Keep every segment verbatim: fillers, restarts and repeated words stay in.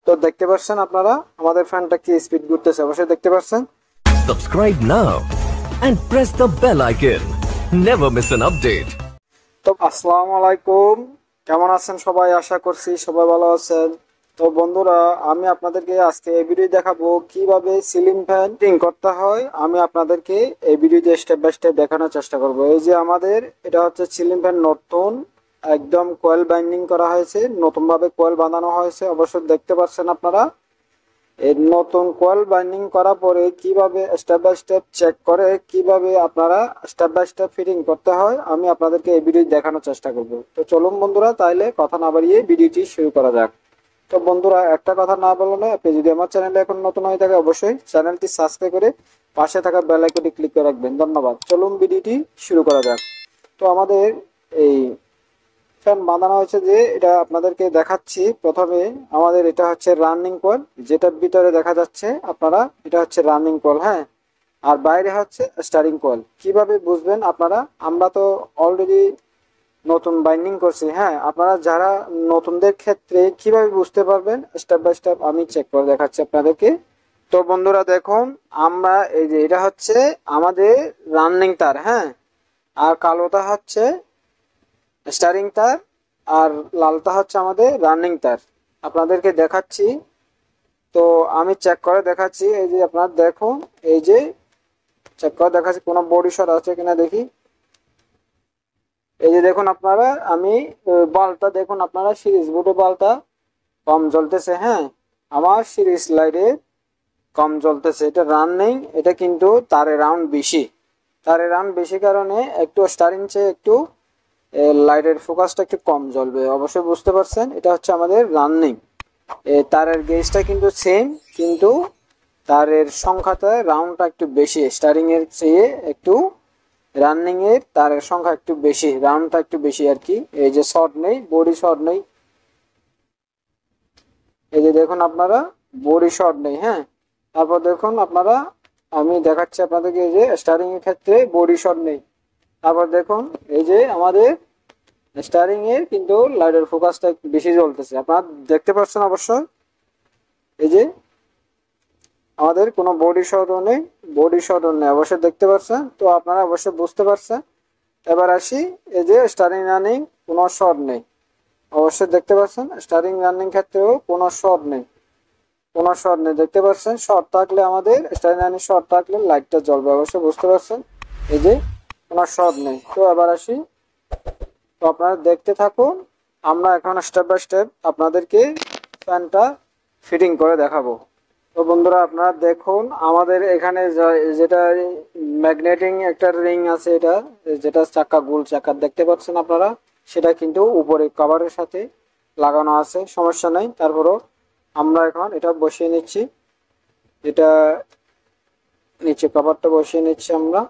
তো দেখতে পাচ্ছেন আপনারা আমাদের ফ্যানটা কি স্পিড ঘুরতেছে, অবশ্যই দেখতে পাচ্ছেন। Subscribe now and press the bell icon. Never miss an update. তো আসসালামু আলাইকুম, কেমন আছেন সবাই? আশা করছি সবাই ভালো আছেন। তো বন্ধুরা, আমি আপনাদেরকে আজকে এই ভিডিও দেখাবো কিভাবে সিলিং ফ্যান ফিটিং করতে হয়। আমি আপনাদেরকে এই ভিডিওতে স্টেপ বাই স্টেপ দেখানোর চেষ্টা করব। এই যে আমাদের এটা হচ্ছে সিলিং ফ্যান, নতুন একদম কয়েল বাইন্ডিং করা হয়েছে, নতুন ভাবে কয়েল বাঁধানো হয়েছে, অবশ্যই দেখতে পাচ্ছেন আপনারা। এই নতুন কয়েল বাইন্ডিং করার পরে কিভাবে স্টেপ বাই স্টেপ চেক করে কিভাবে আপনারা স্টেপ বাই স্টেপ ফিটিং করতে হয় আমি আপনাদেরকে এই ভিডিও দেখানোর চেষ্টা করব। তো চলুন বন্ধুরা, তাইলে কথা না বাড়িয়ে ভিডিওটি শুরু করা যাক। তো বন্ধুরা, একটা কথা না বললে না, আপনি যদি আমার চ্যানেলে এখন নতুন হয়ে থাকে অবশ্যই চ্যানেলটি সাবস্ক্রাইব করে পাশে থাকা বেল আইকনটি ক্লিক করে রাখবেন। ধন্যবাদ। চলুন ভিডিওটি শুরু করা যাক। তো আমাদের এই ফ্যান বাঁধানো হয়েছে, যে এটা আপনাদেরকে দেখাচ্ছি। প্রথমে আমাদের এটা হচ্ছে রানিং কয়েল, যেটার ভিতরে দেখা যাচ্ছে আপনারা এটা হচ্ছে রানিং কয়েল, হ্যাঁ। আর বাইরে হচ্ছে স্টারিং কয়েল। কিভাবে বুঝবেন আপনারা? আমরা তো অলরেডি নতুন বাইন্ডিং করছি, হ্যাঁ। আপনারা যারা নতুনদের ক্ষেত্রে কিভাবে বুঝতে পারবেন স্টেপ বাই স্টেপ আমি চেক করে দেখাচ্ছি আপনাদেরকে। তো বন্ধুরা দেখুন, আমরা এই যে এটা হচ্ছে আমাদের রানিং তার, হ্যাঁ। আর কালোটা হচ্ছে স্টারিং তার, আর লালটা হচ্ছে আমাদের রানিং তার। আপনাদেরকে দেখাচ্ছি। তো আমি চেক করে দেখাচ্ছি। এই যে আপনারা দেখুন, এই যে চেক করে দেখাচ্ছি কোনো বডি শর্ট আছে কিনা দেখি। এই যে দেখুন আপনারা, আমি বাল্বটা দেখুন আপনারা, সিরিজ বোর্ডে বাল্বটা কম জ্বলতেছে, হ্যাঁ। আমার সিরিজ লাইটে কম জ্বলতেছে। এটা রানিং, এটা কিন্তু তারের রাউন্ড বেশি। তারের রাউন্ড বেশি কারণে একটু স্টারিং চেয়ে একটু লাইটের ফোকাসটা একটু কম জ্বলবে, অবশ্যই বুঝতে পারছেন। এটা হচ্ছে আমাদের রানিং। তারের গেজটা কিন্তু সেম, কিন্তু তারের সংখ্যাটা রাউন্ডটা একটু বেশি, স্টারিং এর চেয়ে একটু রানিং এর তারের সংখ্যা একটু বেশি, রাউন্ডটা একটু বেশি আর কি। এই যে শর্ট নেই, বডি শর্ট নেই, এই যে দেখুন আপনারা বডি শর্ট নেই, হ্যাঁ। তারপর দেখুন আপনারা, আমি দেখাচ্ছি আপনাদেরকে, এই যে স্টারিং এর ক্ষেত্রে বডি শর্ট নেই। তারপর দেখুন এই যে আমাদের স্টারিং এর কিন্তু লাইটের ফোকাসটা একটু বেশি জ্বলতেছে, আপনারা দেখতে পাচ্ছেন অবশ্যই। এই যে আমাদের কোনো বডি শর্টও নেই, বডি শর্টও নেই, অবশ্যই দেখতে পাচ্ছেন। তো আপনারা অবশ্যই বুঝতে পারছেন। এবার আসি, এই যে স্টারিং রানিং কোনো শর্ট নেই, অবশ্যই দেখতে পাচ্ছেন। স্টারিং রানিং ক্ষেত্রেও কোনো শর্ট নেই, কোনো শর্ট নেই, দেখতে পাচ্ছেন। শর্ট থাকলে আমাদের স্টারিং রানিং শর্ট থাকলে লাইটটা জ্বলবে, অবশ্যই বুঝতে পারছেন। এই যে কোনো শর্ট নেই। তো এবার আসি, তো আপনারা দেখতে থাকুন। আমরা এখন স্টেপ বাই স্টেপ আপনাদেরকে ফ্যানটা ফিটিং করে দেখাবো। তো বন্ধুরা আপনারা দেখুন, আমাদের এখানে যেটা ম্যাগনেটিং একটা রিং আছে, এটা যেটা চাকা, গোল চাকা দেখতে পাচ্ছেন আপনারা, সেটা কিন্তু উপরে কভারের সাথে লাগানো আছে, সমস্যা নেই। তারপরও আমরা এখন এটা বসিয়ে নিচ্ছি, এটা নিচে কভারটা বসিয়ে নিচ্ছি আমরা।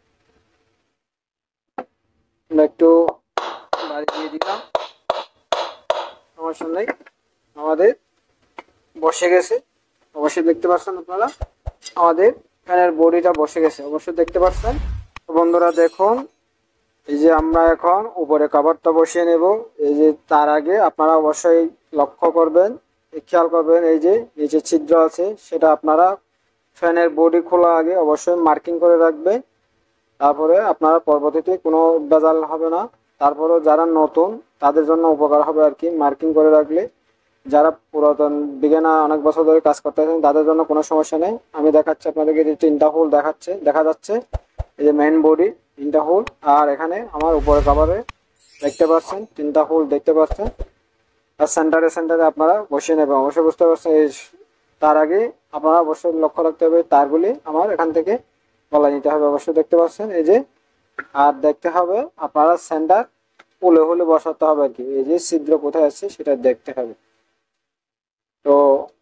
একটু বাড়ি দিয়ে দিলাম, সমস্যা নেই, আমাদের বসে গেছে, অবশ্যই দেখতে পাচ্ছেন আপনারা। আমাদের ফ্যানের বডিটা বসে গেছে, অবশ্যই দেখতে পাচ্ছেন। তো বন্ধুরা দেখুন, এই যে আমরা এখন উপরে কভারটা বসিয়ে নেব। এই যে তার আগে আপনারা অবশ্যই লক্ষ্য করবেন, খেয়াল করবেন, এই যে নিচে ছিদ্র আছে, সেটা আপনারা ফ্যানের বডি খোলা আগে অবশ্যই মার্কিং করে রাখবেন। তারপরে আপনারা পরবর্তীতে কোনো ভেজাল হবে না। তারপরেও যারা নতুন তাদের জন্য উপকার হবে আর কি, মার্কিং করে রাখলে। যারা পুরাতন বিজ্ঞানা অনেক বছর ধরে কাজ করতে আছেন তাদের জন্য কোনো সমস্যা নেই। আমি দেখাচ্ছি আপনাদেরকে, যে তিনটা হোল দেখাচ্ছে, দেখা যাচ্ছে। এই যে মেইন বডি তিনটা হোল, আর এখানে আমার উপরে কভারে দেখতে পাচ্ছেন তিনটা হোল দেখতে পাচ্ছেন। আর সেন্টারে সেন্টারে আপনারা বসিয়ে নেবেন, অবশ্যই বুঝতে পারছেন। এই তার আগে আপনারা অবশ্যই লক্ষ্য রাখতে হবে, তারগুলি আমার এখান থেকে গলায় নিতে হবে, অবশ্যই দেখতে পাচ্ছেন। এই যে আর দেখতে হবে আপনারা সেন্টার উলে হলে বসাতে হবে আর কি, এই যে ছিদ্র কোথায় আছে সেটা দেখতে হবে। তো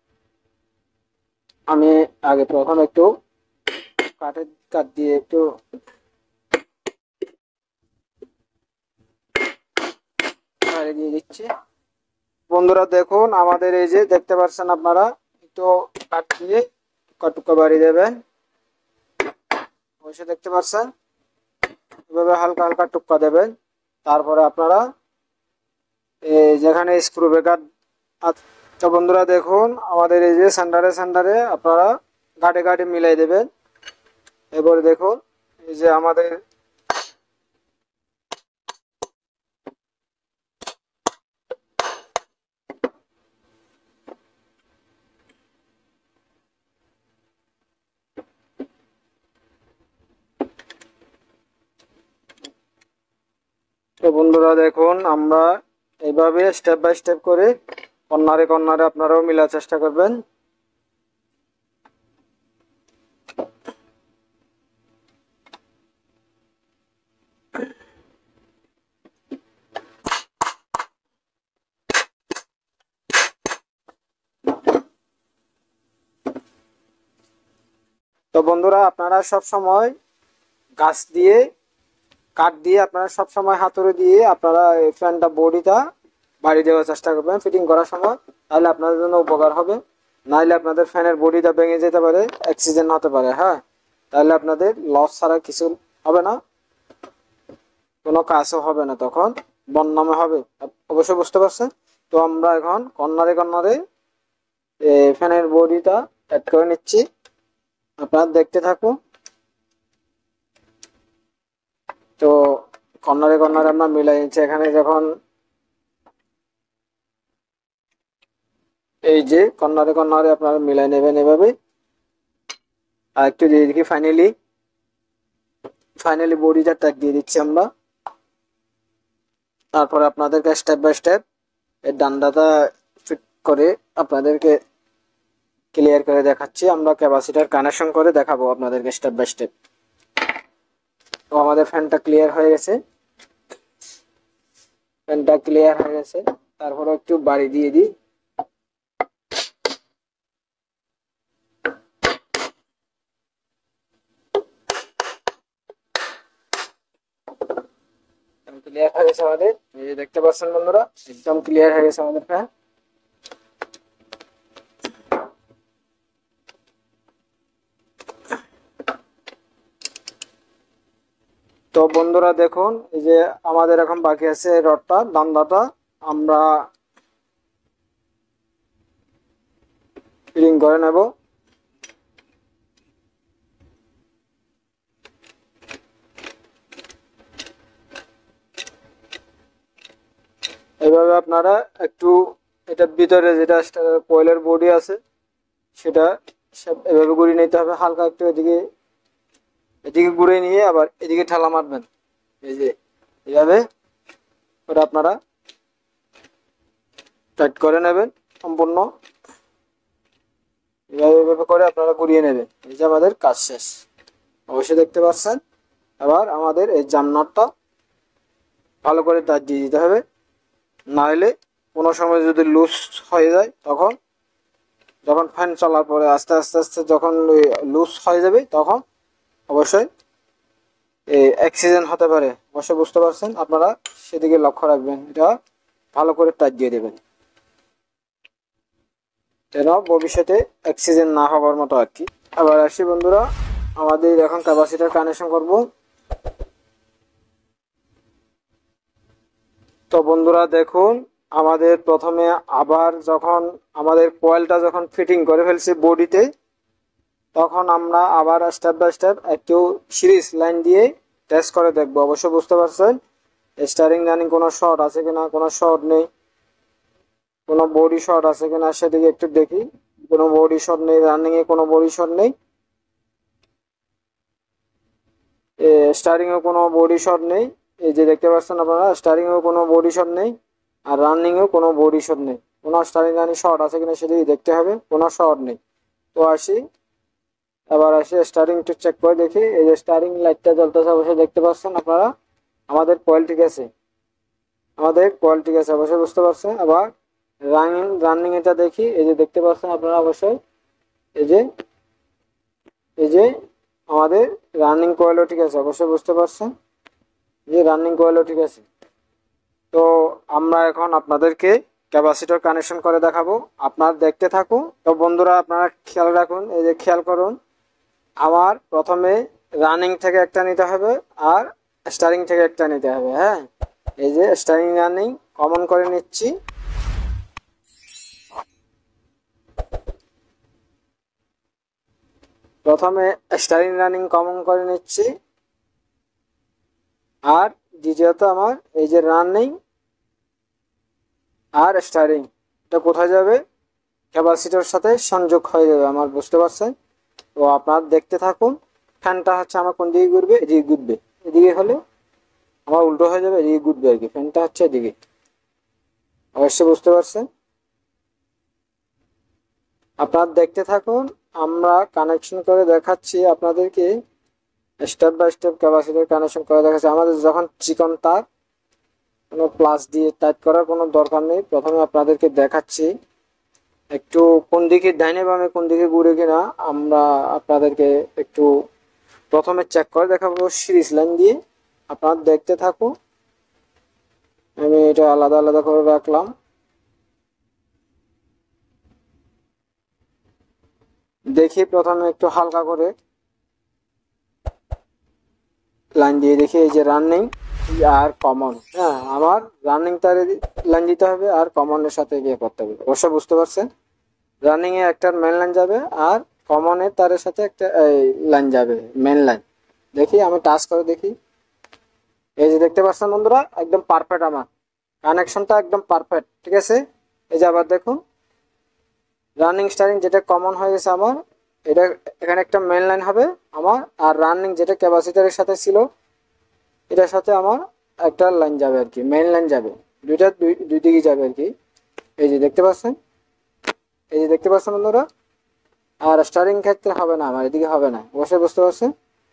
আমি আগে প্রথম একটু কাঠের কাঠ দিয়ে একটু দিয়ে দিচ্ছি। বন্ধুরা দেখুন, আমাদের এই যে দেখতে পাচ্ছেন আপনারা, একটু কাঠ দিয়ে টুকা বাড়িয়ে দেবেন, অবশ্যই দেখতে পাচ্ছেন। এভাবে হালকা হালকা টুকা দেবেন। তারপরে আপনারা যেখানে স্ক্রু ব্রেকার তো বন্ধুরা দেখুন আমাদের এই যে সেন্টারে সেন্টারে আপনারা গাটে গাটে মিলাই দেবেন। এবারে দেখুন এই যে আমাদের তো বন্ধুরা দেখুন আমরা এইভাবে স্টেপ বাই স্টেপ করে কর্নারে কর্নারে আপনারাও মিলার চেষ্টা করবেন। তো বন্ধুরা আপনারা সব সময় গাছ দিয়ে কাঠ দিয়ে আপনারা সব সময় হাতুড়ি দিয়ে আপনারা এই ফ্যানটা বডিটা বাড়ি দেওয়ার চেষ্টা করবেন ফিটিং করার সময়, তাহলে আপনাদের জন্য উপকার হবে। নাহলে আপনাদের ফ্যানের বডিটা ভেঙে যেতে পারে, অ্যাক্সিডেন্ট হতে পারে। হ্যাঁ, তাহলে আপনাদের লস ছাড়া কিছু হবে না, কোনো কাজও হবে না, তখন বদনামে হবে। অবশ্যই বুঝতে পারছেন। তো আমরা এখন কর্নারে কর্নারে ফ্যানের বডিটা অ্যাড করে নিচ্ছি, আপনারা দেখতে থাকুন। তো কর্নারে কর্নারে আমরা মিলাই নিচ্ছি। এখানে যখন এই যে কর্নারে কর্নারে আপনারা মিলাই নেবেন এভাবে। আর একটু দিয়ে দেখি ফাইনালি ফাইনালি বডিটা ট্যাগ দিয়ে দিচ্ছি আমরা। তারপরে আপনাদেরকে স্টেপ বাই স্টেপ এই ডান্ডাটা ফিট করে আপনাদেরকে ক্লিয়ার করে দেখাচ্ছি। আমরা ক্যাপাসিটার কানেকশন করে দেখাবো আপনাদেরকে স্টেপ বাই স্টেপ। তো আমাদের ফ্যানটা ক্লিয়ার হয়ে গেছে, ফ্যানটা ক্লিয়ার হয়ে গেছে। তারপরে একটু বাড়ি দিয়ে দিই। ক্লিয়ার হয়ে গেছে আমাদের, এই যে দেখতে পাচ্ছেন বন্ধুরা, একদম ক্লিয়ার হয়ে গেছে আমাদের ফ্যান। তো বন্ধুরা দেখুন এই যে আমাদের এখন বাকি আছে রডটা ডান্ডাটা আমরা ফিটিং করে নেব। এভাবে আপনারা একটু এটার ভিতরে যেটা কয়েলের বডি আছে সেটা এভাবে ঘুরিয়ে নিতে হবে, হালকা একটু এদিকে এদিকে ঘুরে নিয়ে আবার এদিকে ঠেলা মারবেন। এই যে এইভাবে ওটা আপনারা টাইট করে নেবেন সম্পূর্ণ, এভাবে এভাবে করে আপনারা ঘুরিয়ে নেবেন। এই যে আমাদের কাজ শেষ, অবশ্যই দেখতে পাচ্ছেন। আবার আমাদের এই জামনটটা ভালো করে টাইট দিয়ে দিতে হবে, নাহলে কোনো সময় যদি লুজ হয়ে যায় তখন যখন ফ্যান চলার পরে আস্তে আস্তে আস্তে যখন লুজ হয়ে যাবে তখন অবশ্যই অ্যাক্সিডেন্ট হতে পারে। অবশ্যই বুঝতে পারছেন, আপনারা সেদিকে লক্ষ্য রাখবেন, এটা ভালো করে টাইট দিয়ে দেবেন যেন ভবিষ্যতে অ্যাক্সিডেন্ট না হওয়ার মতো আর কি। আবার আসি বন্ধুরা, আমাদের এখন ক্যাপাসিটার কানেকশন করব। তো বন্ধুরা দেখুন আমাদের প্রথমে আবার যখন আমাদের কয়েলটা যখন ফিটিং করে ফেলছি বডিতে, তখন আমরা আবার স্টেপ বাই স্টেপ একটু সিরিজ লাইন দিয়ে টেস্ট করে দেখবো। অবশ্যই বুঝতে পারছেন স্টারিং রানিং কোনো শর্ট আছে কিনা, কোনো শর্ট নেই, কোনো বডি শর্ট আছে কিনা সেদিকে একটু দেখি। কোনো বডি শর্ট নেই, রানিং এ কোনো বডি শর্ট নেই, স্টারিং এও কোনো বডি শর্ট নেই। এই যে দেখতে পাচ্ছেন আপনারা স্টারিং এও কোনো বডি শর্ট নেই আর রানিং এও কোনো বডি শর্ট নেই। কোনো স্টারিং রানিং শর্ট আছে কিনা সেদিকে দেখতে হবে, কোনো শর্ট নেই। তো আসি এবার আসি স্টারিং একটু চেক করে দেখি। এই যে স্টারিং লাইটটা জ্বলতেছে, অবশ্যই দেখতে পাচ্ছেন আপনারা আমাদের কয়েল ঠিক আছে, আমাদের কয়েল ঠিক আছে, অবশ্যই বুঝতে পারছেন। আবার রানিং রানিং এটা দেখি, এই যে দেখতে পাচ্ছেন আপনারা অবশ্যই, এই যে এই যে আমাদের রানিং কয়েলও ঠিক আছে, অবশ্যই বুঝতে পারছেন যে রানিং কয়েলও ঠিক আছে। তো আমরা এখন আপনাদেরকে ক্যাপাসিটর কানেকশন করে দেখাবো, আপনারা দেখতে থাকুন। তো বন্ধুরা আপনারা খেয়াল রাখুন, এই যে খেয়াল করুন, আমার প্রথমে রানিং থেকে একটা নিতে হবে আর স্টারিং থেকে একটা নিতে হবে। হ্যাঁ, এই যে স্টারিং রানিং কমন করে নিচ্ছি। প্রথমে স্টারিং রানিং কমন করে নিচ্ছি, আর দ্বিতীয়ত আমার এই যে রানিং আর স্টারিং এটা কোথায় যাবে, ক্যাপাসিটর সাথে সংযোগ হয়ে যাবে আমার, বুঝতে পারছেন? তো আপনার দেখতে থাকুন। ফ্যানটা হচ্ছে আমার কোন দিকে ঘুরবে, এদিকে ঘুরবে, এদিকে হলে আমার উল্টো হয়ে যাবে, এদিকে ঘুরবে আর কি, ফ্যানটা হচ্ছে এদিকে, অবশ্যই বুঝতে পারছেন। আপনার দেখতে থাকুন, আমরা কানেকশন করে দেখাচ্ছি আপনাদেরকে, step by step capacitor connection করে দেখাচ্ছি। আমাদের যখন চিকন তার, কোনো প্লাস দিয়ে টাইট করার কোনো দরকার নেই। প্রথমে আপনাদেরকে দেখাচ্ছি একটু কোন দিকে ডাইনে বামে কোন দিকে ঘুরে কিনা, আমরা আপনাদেরকে একটু প্রথমে চেক করে দেখাবো সিরিজ লাইন দিয়ে। আপনারা দেখতে থাকুন, আমি এটা আলাদা আলাদা করে রাখলাম। দেখি প্রথমে একটু হালকা করে লাইন দিয়ে দেখি, এই যে রানিং আর কমন, হ্যাঁ আমার রানিং তারে লাইন দিতে হবে আর কমনের সাথে গিয়ে করতে হবে, অবশ্য বুঝতে পারছেন। রানিং এ একটা মেন লাইন যাবে আর কমনের তারের সাথে একটা লাইন যাবে, মেন লাইন। দেখি আমি টাচ করে দেখি, এই যে দেখতে পাচ্ছেন বন্ধুরা, একদম পারফেক্ট আমার কানেকশনটা, একদম পারফেক্ট, ঠিক আছে। এই যে আবার দেখুন রানিং স্টারিং যেটা কমন হয়ে গেছে আমার, এটা এখানে একটা মেন লাইন হবে আমার, আর রানিং যেটা ক্যাপাসিটরের সাথে ছিল এটার সাথে আমার একটা লাইন যাবে আর কি, মেন লাইন যাবে, দুইটা দুই দুই দিকে যাবে আর কি। এই যে দেখতে পাচ্ছেন, এই যে দেখতে পাচ্ছেন বন্ধুরা। আর স্টারিং ক্ষেত্রে হবে না আমার, এদিকে হবে না, অবশ্যই বুঝতে পারছেন।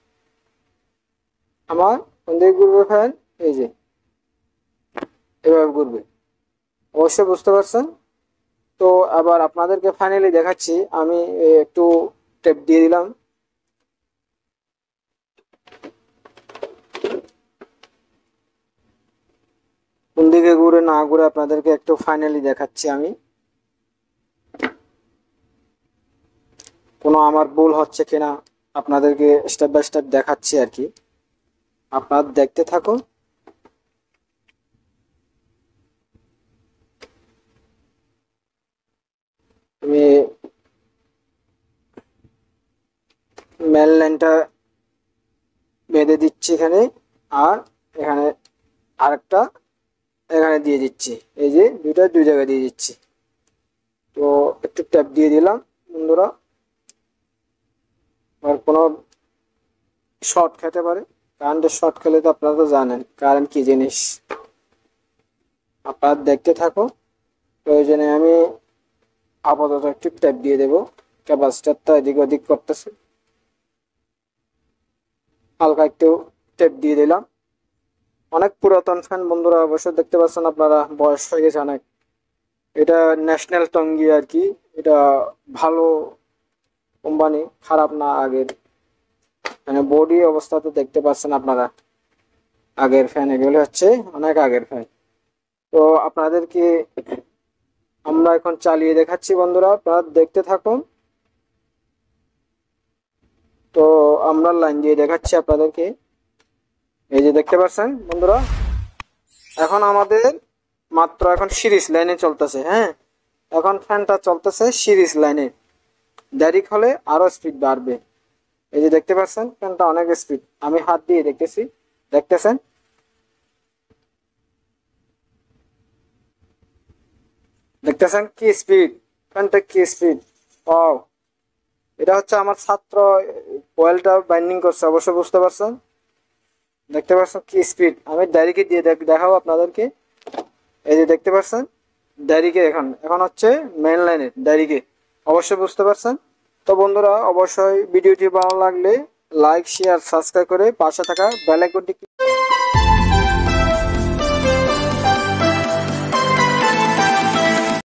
আমার কোন দিকে ঘুরবে ফ্যান, এই যে এভাবে ঘুরবে, অবশ্যই বুঝতে পারছেন। তো আবার আপনাদেরকে ফাইনালি দেখাচ্ছি, আমি একটু টেপ দিয়ে দিলাম, কোন দিকে ঘুরে না ঘুরে আপনাদেরকে একটু ফাইনালি দেখাচ্ছি আমি, কোনো আমার ভুল হচ্ছে কিনা আপনাদেরকে স্টেপ বাই স্টেপ দেখাচ্ছি আর কি, আপনারা দেখতে থাকুন। আমি মেন লাইনটা বেঁধে দিচ্ছি এখানে, আর এখানে আরেকটা এখানে দিয়ে দিচ্ছি, এই যে দুইটা দুই জায়গায় দিয়ে দিচ্ছি। তো একটু ট্যাপ দিয়ে দিলাম বন্ধুরা, আর কোনো শর্ট খেতে পারে, কারেন্টের শর্ট খেলে তো আপনারা তো জানেন কারেন্ট কি জিনিস। আপনারা দেখতে থাকো, প্রয়োজনে আমি আপাতত একটু ট্যাপ দিয়ে দেবো, ক্যাপাসিটারটা এদিক ওদিক করতেছে, হালকা একটু ট্যাপ দিয়ে দিলাম। অনেক পুরাতন ফ্যান বন্ধুরা, অবশ্যই দেখতে পাচ্ছেন আপনারা, বয়স হয়ে গেছে অনেক। এটা ন্যাশনাল টঙ্গি আর কি, এটা ভালো কোম্পানি, খারাপ না আগের, মানে বডি অবস্থা তো দেখতে পাচ্ছেন আপনারা, আগের ফ্যান, এগুলো হচ্ছে অনেক আগের ফ্যান। তো আপনাদেরকে আমরা এখন চালিয়ে দেখাচ্ছি বন্ধুরা, আপনারা দেখতে থাকুন। তো আমরা লাইন দিয়ে দেখাচ্ছি আপনাদেরকে, এই যে দেখতে পাচ্ছেন বন্ধুরা, এখন আমাদের মাত্র এখন সিরিজ লাইনে চলতেছে, হ্যাঁ এখন ফ্যানটা চলতেছে সিরিজ লাইনে, দেরি হলে আরো স্পিড বাড়বে। এই যে দেখতে পাচ্ছেন ফ্যানটা অনেক স্পিড, আমি হাত দিয়ে দেখতেছি, দেখতেছেন দেখতেছেন কি স্পিড, ফ্যানটা কি স্পিড। ও এটা হচ্ছে আমার ছাত্র কয়েলটা বাইন্ডিং করছে, অবশ্যই বুঝতে পারছেন, দেখতে পাচ্ছেন কি স্পিড। আমি ডাইরিকে দিয়ে দেখাবো আপনাদেরকে, এই যে দেখতে পাচ্ছেন ডাইরিকে, এখন এখন হচ্ছে মেন লাইনের ডাইরিকে, অবশ্যই বুঝতে পারছেন। তো বন্ধুরা অবশ্যই ভিডিওটি ভালো লাগলে লাইক শেয়ার সাবস্ক্রাইব করে পাশে থাকা বেল আইকনটি